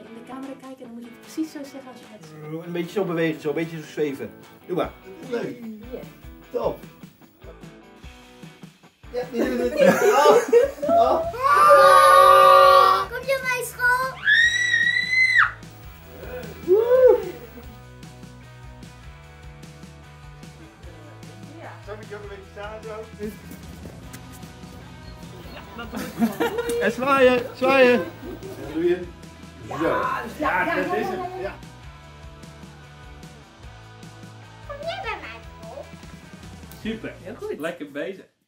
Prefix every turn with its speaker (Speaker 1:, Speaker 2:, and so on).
Speaker 1: in de camera kijken en dan moet je het precies zo zeggen als je het zegt.
Speaker 2: Een beetje zo bewegen, zo een beetje zo zweven. Doe maar. Leuk. Top. Ja, nu doen we het.
Speaker 3: Kom je bij school?
Speaker 2: Zo moet je ook een beetje staan zo. En zwaaien, zwaaien. Dat doe je. Zo. Ja, dat is het. Ja.
Speaker 3: Kom jij bij mij school?
Speaker 4: Super.
Speaker 1: Heel goed.
Speaker 4: Lekker bezig.